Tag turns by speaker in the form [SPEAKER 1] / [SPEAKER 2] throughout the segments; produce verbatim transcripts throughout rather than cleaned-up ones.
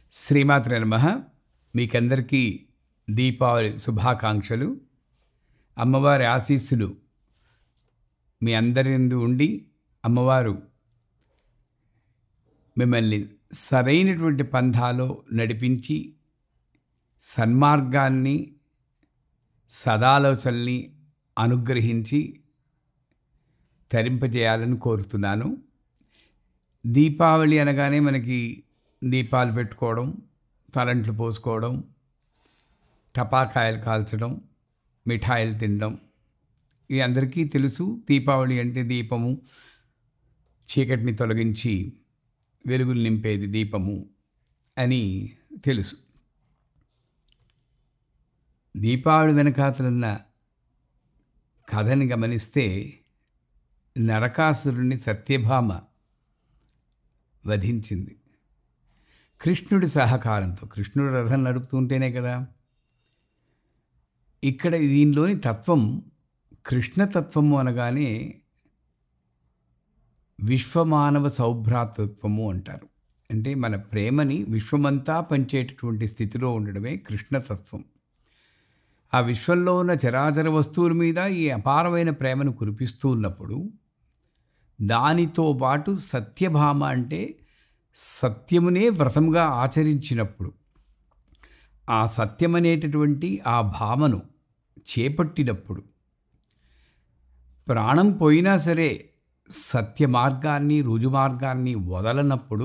[SPEAKER 1] శ్రీమాత్రే నమః. మీకందరికీ దీపావళి శుభాకాంక్షలు. అమ్మవారి ఆశీస్సులు మీ అందరి యందు ఉండి అమ్మవారు మిమ్మల్ని సరైనటువంటి పంథాలో నడిపించి సన్మార్గాన్ని సదాలోచనల్ని అనుగ్రహించి తరింపజేయాలని కోరుతున్నాను. దీపావళి అనగానే మనకి దీపాలు పెట్టుకోవడం, తలంట్లు పోసుకోవడం, టపాకాయలు కాల్చడం, మిఠాయిలు తినడం ఇవి అందరికీ తెలుసు. దీపావళి అంటే దీపము, చీకటిని తొలగించి వెలుగులు నింపేది దీపము అని తెలుసు. దీపావళి వెనకాతలున్న కథని గమనిస్తే నరకాసురుణ్ణి సత్యభామ వధించింది కృష్ణుడి సహకారంతో. కృష్ణుడు రథం నడుపుతుంటేనే కదా. ఇక్కడ దీనిలోని తత్వం కృష్ణతత్వము అనగానే విశ్వమానవ సౌభ్రాతృత్వము అంటారు. అంటే మన ప్రేమని విశ్వమంతా పంచేటటువంటి స్థితిలో ఉండడమే కృష్ణతత్వం. ఆ విశ్వంలో ఉన్న చరాచర వస్తువుల మీద ఈ అపారమైన ప్రేమను కురిపిస్తూ ఉన్నప్పుడు దానితో పాటు సత్యభామ అంటే సత్యమునే వ్రతంగా ఆచరించినప్పుడు ఆ సత్యమనేటటువంటి ఆ భామను చేపట్టినప్పుడు ప్రాణం పోయినా సరే సత్య మార్గాన్ని రుజుమార్గాన్ని వదలనప్పుడు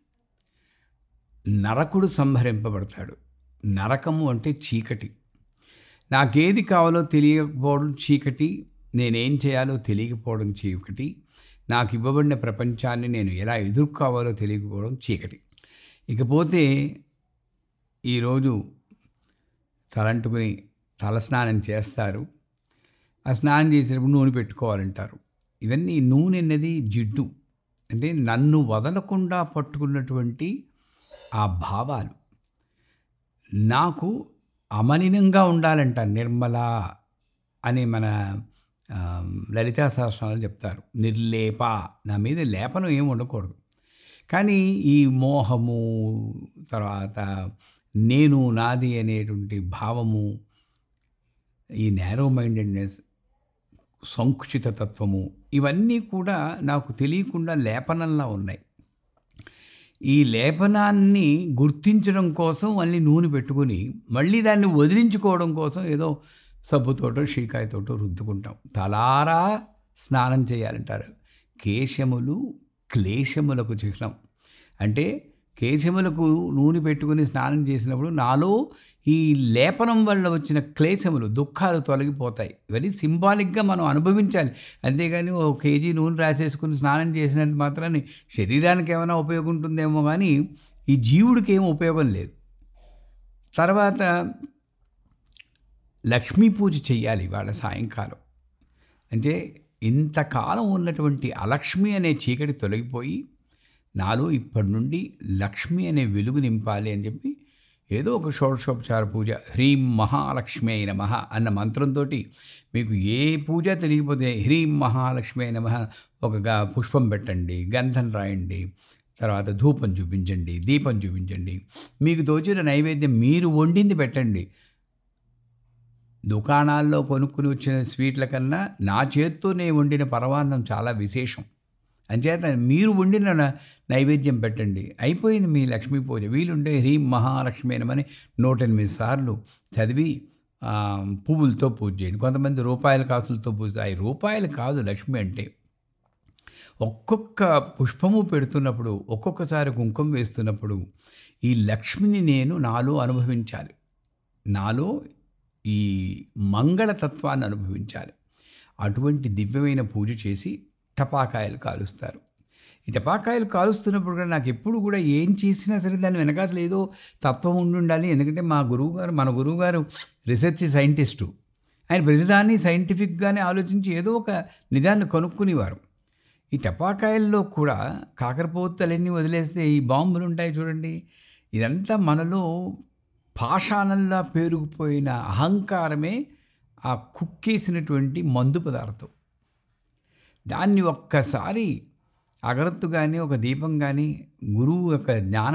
[SPEAKER 1] నరకుడు సంహరింపబడతాడు. నరకము అంటే చీకటి. నాకేది కావాలో తెలియకపోవడం చీకటి, నేనేం చేయాలో తెలియకపోవడం చీకటి, నాకు ఇవ్వబడిన ప్రపంచాన్ని నేను ఎలా ఎదుర్కోవాలో తెలియకపోవడం చీకటి. ఇకపోతే ఈరోజు తలంటుకుని తలస్నానం చేస్తారు. ఆ స్నానం చేసినప్పుడు నూనె పెట్టుకోవాలంటారు. ఇవన్నీ నూనె అన్నది జిడ్డు, అంటే నన్ను వదలకుండా పట్టుకున్నటువంటి ఆ భావాలు నాకు అమలినంగా ఉండాలంట. నిర్మల అనే మన లలితా సహస్రనామాలు చెప్తారు. నిర్లేప, నా మీద లేపనం ఏమి ఉండకూడదు. కానీ ఈ మోహము, తర్వాత నేను నాది అనేటువంటి భావము, ఈ నేరో మైండెడ్నెస్, సంకుచిత తత్వము ఇవన్నీ కూడా నాకు తెలియకుండా లేపనంలా ఉన్నాయి. ఈ లేపనాన్ని గుర్తించడం కోసం మళ్ళీ నూనె పెట్టుకుని మళ్ళీ దాన్ని వదిలించుకోవడం కోసం ఏదో సబ్బుతోటో షీకాయతోటో రుద్దుకుంటాం. తలారా స్నానం చేయాలంటారు. కేశములు క్లేశములకు చిహ్నం. అంటే కేశములకు నూనె పెట్టుకుని స్నానం చేసినప్పుడు నాలో ఈ లేపనం వల్ల వచ్చిన క్లేశములు, దుఃఖాలు తొలగిపోతాయి. ఇవన్నీ సింబాలిక్గా మనం అనుభవించాలి. అంతేగాని ఓ కేజీ నూనె రాసేసుకుని స్నానం చేసినంత మాత్రాన్ని శరీరానికి ఏమైనా ఉపయోగం ఉంటుందేమో కానీ ఈ జీవుడికి ఏం ఉపయోగం లేదు. తర్వాత లక్ష్మీ పూజ చెయ్యాలి వాళ్ళ సాయంకాలం. అంటే ఇంతకాలం ఉన్నటువంటి అలక్ష్మి అనే చీకటి తొలగిపోయి నాలో ఇప్పటి నుండి లక్ష్మి అనే వెలుగు నింపాలి అని చెప్పి ఏదో ఒక షోడశోపచార పూజ, హ్రీం మహాలక్ష్మి నమః అన్న మంత్రంతో, మీకు ఏ పూజ తెలియకపోతే హ్రీం మహాలక్ష్మి నమః ఒక పుష్పం పెట్టండి, గంధం రాయండి, తర్వాత ధూపం చూపించండి, దీపం చూపించండి, మీకు తోచిన నైవేద్యం మీరు వండింది పెట్టండి. దుకాణాల్లో కొనుక్కుని వచ్చిన స్వీట్ల కన్నా నా చేత్తో నేను వండిన పరమాన్నం చాలా విశేషం. అంచేత మీరు వండిన నైవేద్యం పెట్టండి. అయిపోయింది మీ లక్ష్మీ పూజ. వీలుండే హ్రీం మహాలక్ష్మీనమని నూట ఎనిమిది సార్లు చదివి పువ్వులతో పూజ చేయండి. కొంతమంది రూపాయల కాసులతో పూజ. అవి రూపాయలు కాదు లక్ష్మి అంటే. ఒక్కొక్క పుష్పము పెడుతున్నప్పుడు, ఒక్కొక్కసారి కుంకుమ వేస్తున్నప్పుడు ఈ లక్ష్మిని నేను నాలో అనుభవించాలి. నాలో ఈ మంగళతత్వాన్ని అనుభవించాలి. అటువంటి దివ్యమైన పూజ చేసి టపాకాయలు కాలుస్తారు. ఈ టపాకాయలు కాలుస్తున్నప్పుడు కూడా నాకు ఎప్పుడు కూడా ఏం చేసినా సరే దాని వెనకాల ఏదో తత్వం ఉండి ఉండాలి. ఎందుకంటే మా గురువుగారు, మన గురువుగారు రీసెర్చ్ సైంటిస్టు. ఆయన ప్రతిదాన్ని సైంటిఫిక్గానే ఆలోచించి ఏదో ఒక నిజాన్ని కనుక్కునేవారు. ఈ టపాకాయల్లో కూడా కాకరపోతలన్నీ వదిలేస్తే ఈ బాంబులు ఉంటాయి చూడండి. ఇదంతా మనలో పాషాణంలా పేరుకుపోయిన అహంకారమే ఆ కుక్కేసినటువంటి మందు పదార్థం. దాన్ని ఒక్కసారి అగరత్తు కానీ ఒక దీపం కానీ గురువు యొక్క జ్ఞానము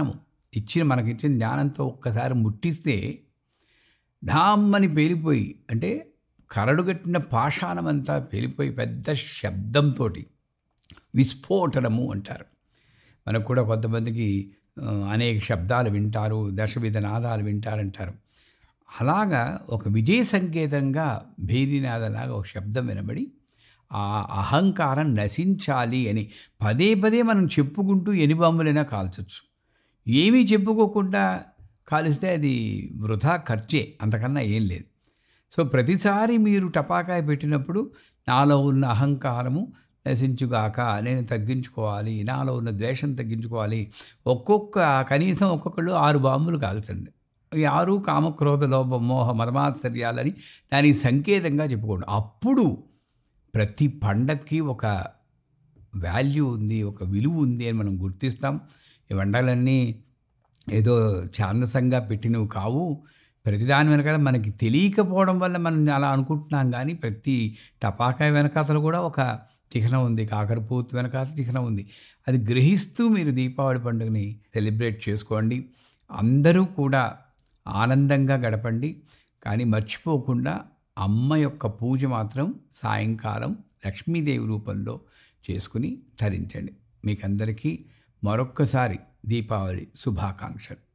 [SPEAKER 1] ఇచ్చిన మనకిచ్చిన జ్ఞానంతో ఒక్కసారి ముట్టిస్తే ఢామ్మని పేలిపోయి, అంటే కరడుగట్టిన పాషాణమంతా పేలిపోయి పెద్ద శబ్దంతో విస్ఫోటనము అంటారు. మనకు కూడా కొంతమందికి అనేక శబ్దాలు వింటారు, దశవిధ నాదాలు వింటారంటారు. అలాగా ఒక విజయ సంకేతంగా భేరీనాదలాగా ఒక శబ్దం వినబడి ఆ అహంకారం నశించాలి అని పదే పదే మనం చెప్పుకుంటూ ఎన్ని బాంబులైనా కాల్చొచ్చు. ఏమీ చెప్పుకోకుండా కాలిస్తే అది వృధా ఖర్చే, అంతకన్నా ఏం లేదు. సో ప్రతిసారి మీరు టపాకాయ పెట్టినప్పుడు నాలో ఉన్న అహంకారము నశించుగాక, నేను తగ్గించుకోవాలి, నాలో ఉన్న ద్వేషం తగ్గించుకోవాలి. ఒక్కొక్క కనీసం ఒక్కొక్కళ్ళు ఆరు బాంబులు కాల్చండి. ఈ ఆరు కామక్రోధ లోభ మోహ మదమాత్సర్యాలని దానికి సంకేతంగా చెప్పుకోండి. అప్పుడు ప్రతి పండక్కి ఒక వాల్యూ ఉంది, ఒక విలువ ఉంది అని మనం గుర్తిస్తాం. ఈ వంటలన్నీ ఏదో ఛాందసంగా పెట్టినవి కావు. ప్రతిదాని వెనకాల మనకి తెలియకపోవడం వల్ల మనం అలా అనుకుంటున్నాం, కానీ ప్రతి టపాకాయ వెనకాతలు కూడా ఒక చిహ్నం ఉంది, కాకరపూత్ వెనకాతల చిహ్నం ఉంది. అది గ్రహిస్తూ మీరు దీపావళి పండుగని సెలబ్రేట్ చేసుకోండి. అందరూ కూడా ఆనందంగా గడపండి. కానీ మర్చిపోకుండా అమ్మ యొక్క పూజ మాత్రం సాయంకాలం లక్ష్మీదేవి రూపంలో చేసుకుని ధరించండి. మీకందరికీ మరొక్కసారి దీపావళి శుభాకాంక్షలు.